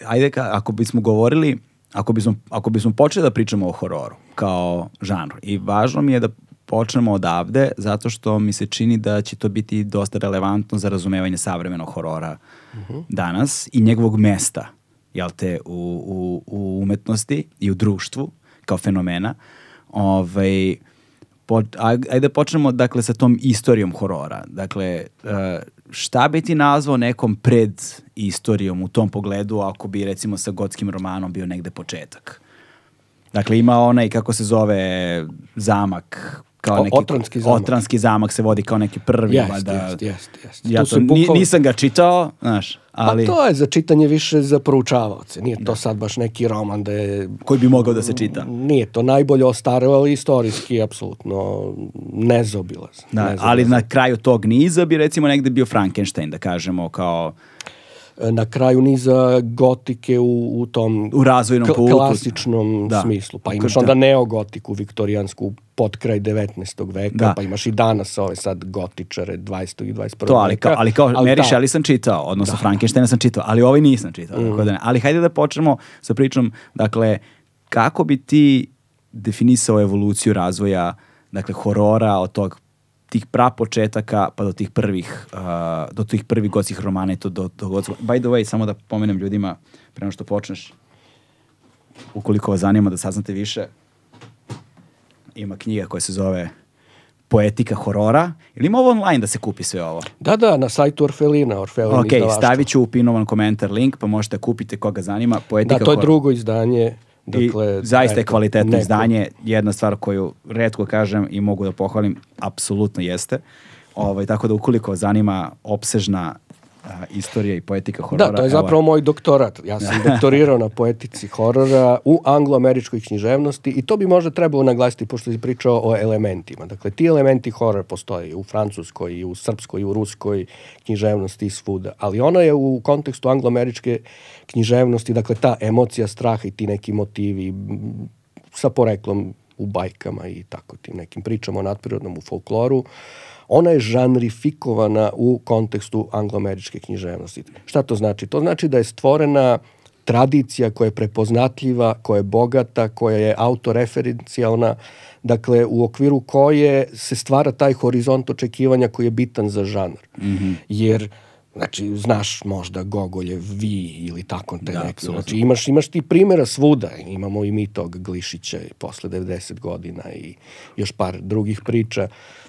ajde, ako bismo govorili, ako bismo počeli da pričamo o hororu kao žanru, i važno mi je da počnemo odavde, zato što mi se čini da će to biti dosta relevantno za razumevanje savremenog horora danas i njegovog mesta, jel te, u umetnosti i u društvu kao fenomena. Ajde da počnemo, dakle, sa tom istorijom horora. Dakle, šta bi ti nazvao nekom pred istorijom u tom pogledu, ako bi, recimo, sa gotskim romanom bio negde početak? Dakle, ima onaj, kako se zove, zamak, kao neki Otranski zamak se vodi kao neki prvi. Jeste. Ja to nisam ga čitao, znaš. Ali... Pa to je za čitanje više za proučavaoce. Nije to sad baš neki roman da je... Koji bi mogao da se čita. Nije to najbolje ostareo, ali istorijski apsolutno nezaobilazan. Da, ali na kraju tog niza bi, recimo, negde bio Frankenstein, da kažemo, kao... Na kraju niza gotike u tom u razvojnom putu, klasičnom smislu. Pa imaš onda neogotiku viktorijansku pod kraj 19. veka, pa imaš i danas ove sad gotičare 20. i 21. veka. Ali kao Mary Shelley sam čitao, odnosno Frankensteina sam čitao, ali ovaj nisam čitao. Ali hajde da počnemo sa pričom, dakle, kako bi ti definisao evoluciju razvoja, dakle, horora od tih prapočetaka pa do tih prvih gotskih romana i to do gotskog. By the way, samo da pomenem ljudima prema što počneš, ukoliko vas zanima da saznate više, ima knjiga koja se zove Poetika horora. Ili ima ovo online da se kupi sve ovo? Da, na sajtu Orfelina. Ok, stavit ću u pinovan komentar link, pa možete kupiti koga zanima. Poetika to je drugo izdanje. Dakle, zaista je kvalitetno izdanje. Jedna stvar koju retko kažem i mogu da pohvalim, apsolutno jeste. Tako da ukoliko zanima opsežna istorija i poetika horora... Da, to je zapravo moj doktorat. Ja sam doktorirao na poetici horora u anglo-američkoj književnosti i to bi možda trebalo naglasiti, pošto si pričao o elementima. Dakle, ti elementi horora postoje i u francuskoj, i u srpskoj, i u ruskoj književnosti i svuda. Ali ono je u kontekstu anglo-američke književnosti, dakle, ta emocija straha i ti neki motivi sa poreklom u bajkama i tako tim nekim pričama o nadprirodnom u folkloru, ona je žanrifikovana u kontekstu anglo-američke književnosti. Šta to znači? To znači da je stvorena tradicija koja je prepoznatljiva, koja je bogata, koja je autoreferencijalna, dakle, u okviru koje se stvara taj horizont očekivanja koji je bitan za žanr. Jer, znači, znaš možda Gogoljev Vi ili tako te neki. Znači, imaš ti primjera svuda. Imamo i mi tog Glišića posle 90 godina i još par drugih priča.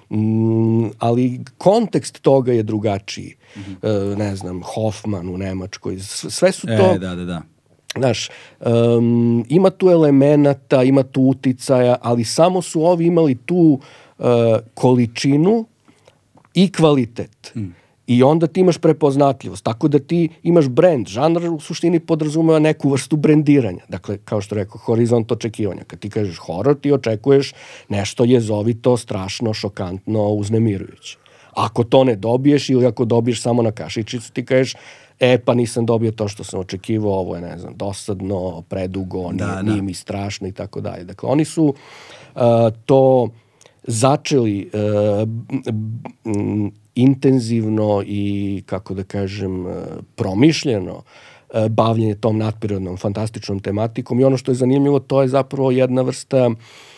Ali kontekst toga je drugačiji. Ne znam, Hoffman u Nemačkoj. Sve su to... Znaš, ima tu elemenata, ima tu uticaja, ali samo su ovi imali tu količinu i kvalitet. I onda ti imaš prepoznatljivost. Tako da ti imaš brend. Žanr u suštini podrazumeva neku vrstu brendiranja. Dakle, kao što rekao, horizont očekivanja. Kad ti kažeš horor, ti očekuješ nešto jezovito, strašno, šokantno, uznemirujuće. Ako to ne dobiješ ili ako dobiješ samo na kašičicu, ti kažeš, pa nisam dobio to što sam očekivao, ovo je, ne znam, dosadno, predugo, nije mi strašno i tako dalje. Dakle, oni su to začeli intenzivno i, kako da kažem, promišljeno bavljenje tom nadprirodnom, fantastičnom tematikom i ono što je zanimljivo, to je zapravo jedna vrsta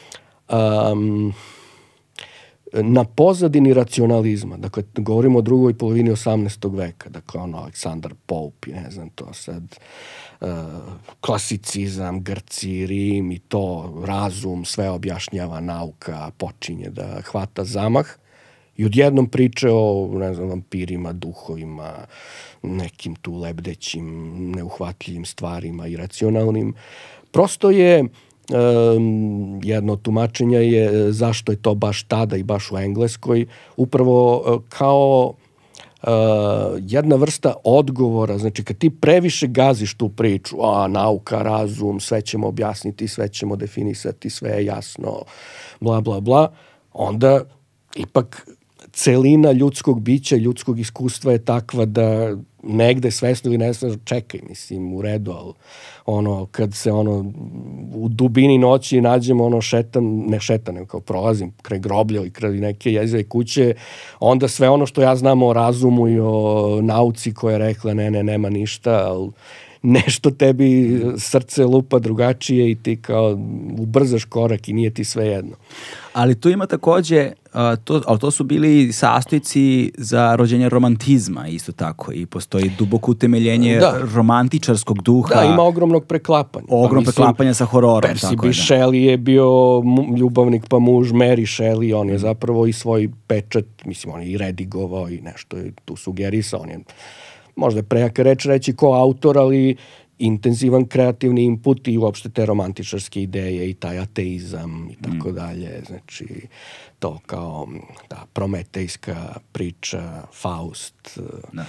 na pozadini racionalizma. Dakle, govorimo o drugoj polovini 18. veka. Dakle, Aleksandar Pope, ne znam, to sad klasicizam, Grci, Rim i to, razum, sve objašnjava, nauka počinje da hvata zamah. I odjednom priče o, ne znam, vampirima, duhovima, nekim tu lebdećim, neuhvatljivim stvarima, iracionalnim. Prosto je, jedno od tumačenja je zašto je to baš tada i baš u Engleskoj, upravo kao jedna vrsta odgovora. Znači, kad ti previše gaziš tu priču, nauka, razum, sve ćemo objasniti, sve ćemo definisati, sve je jasno, bla, bla, bla, onda ipak celina ljudskog bića, ljudskog iskustva je takva da negde svesno ili nesvesno čekaj, mislim, u redu, ali kad se u dubini noći nađemo ne šetam, nego kao prolazim kraj groblja ili kraj neke jezove kuće, onda sve ono što ja znam o razumu i o nauci koja je rekla ne, nema ništa, ali nešto tebi srce lupa drugačije i ti kao ubrzaš korak i nije ti sve jedno. Ali tu ima takođe, ali to su bili sastojci za rođenje romantizma isto tako i postoji duboko utemeljenje romantičarskog duha. Da, ima ogromnog preklapanja. Ogromnog preklapanja sa hororom. Percy B. Shelley je bio ljubavnik pa muž Mary Shelley, on je zapravo i svoj pečat, mislim, on je i redigovao i nešto je tu sugerisao, on je možda prejaka reč reći ko autor, ali intenzivan kreativni input i uopšte te romantičarske ideje i taj ateizam i tako dalje. Znači, to kao ta prometejska priča, Faust.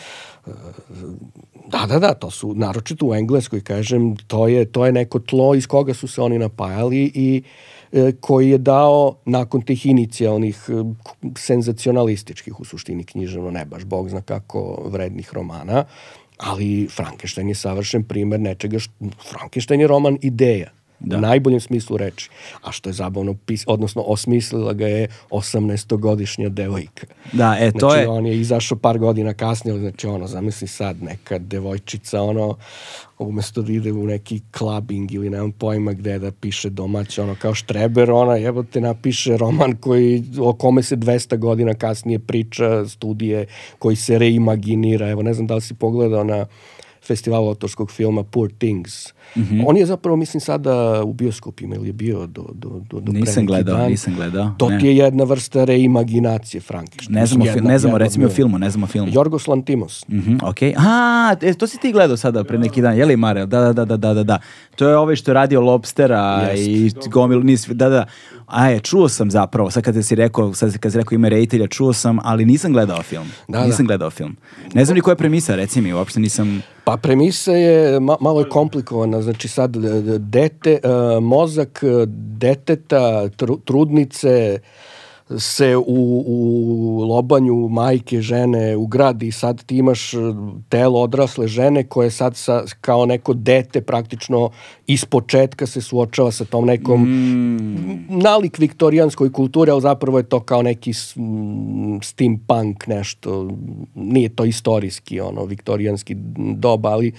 Da, to su, naročito u Engleskoj, kažem, to je neko tlo iz koga su se oni napajali i koji je dao nakon tih inicijalnih senzacionalističkih u suštini književno, ne baš bog zna kako vrednih romana, ali Frankenstein je savršen primer nečega Frankenstein je roman ideja, u najboljem smislu reči. A što je zabavno, odnosno osmislila ga je 18-godišnja devojka. Da, to znači, je... on je izašao par godina kasnije, znači zamisli sad neka devojčica, umesto da ide u neki clubbing ili nemam pojma gde da piše domaće, kao Štreber, jebote napiše roman o kome se 200 godina kasnije priča, studije koji se reimaginira. Evo, ne znam da li si pogledao na festivalu autorskog filma Poor Things. On je zapravo, mislim, sada u bioskopima ili je bio do nisam gledao. To ti je jedna vrsta reimaginacije Frankensteina. Ne znamo recimo o filmu. Yorgos Lanthimos. Okej. To si ti gledao sada pre neki dan, je li Marel? Da. To je ovaj što je radio Lobstera i gomilu da. Čuo sam zapravo, sad kad si rekao ime reditelja, čuo sam, ali nisam gledao film. Ne znam ni koja je premisa, reci mi, uopšte nisam... Pa premisa je, malo je komplikovana, znači sad mozak deteta, trudnice se u lobanju majke žene ugradi i sad ti imaš telo odrasle žene koje sad kao neko dete praktično ispočetka se suočava sa tom nekom nalik viktorijanskoj kulturi, ali zapravo je to kao neki steampunk nešto, nije to istorijski viktorijanski doba, ali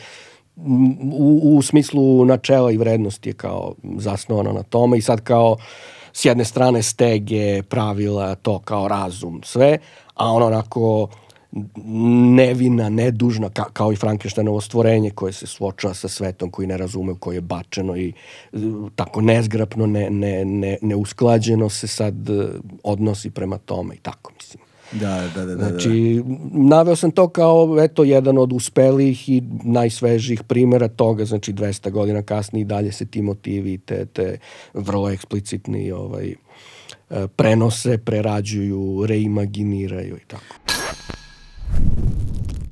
u smislu načela i vrednosti je kao zasnovano na tome i sad kao s jedne strane stege, pravila, to kao razum, sve, a onako nevina, nedužna, kao i Frankensteinovo stvorenje koje se suočava sa svetom, koji ne razume, koji je bačeno i tako nezgrapno, neusklađeno se sad odnosi prema tome i tako, mislim. Da. Znači, naveo sam to kao, jedan od uspelih i najsvežijih primjera toga, znači 200 godina kasnije i dalje se ti motivi, te vrlo eksplicitni prenose, prerađuju, reimaginiraju i tako.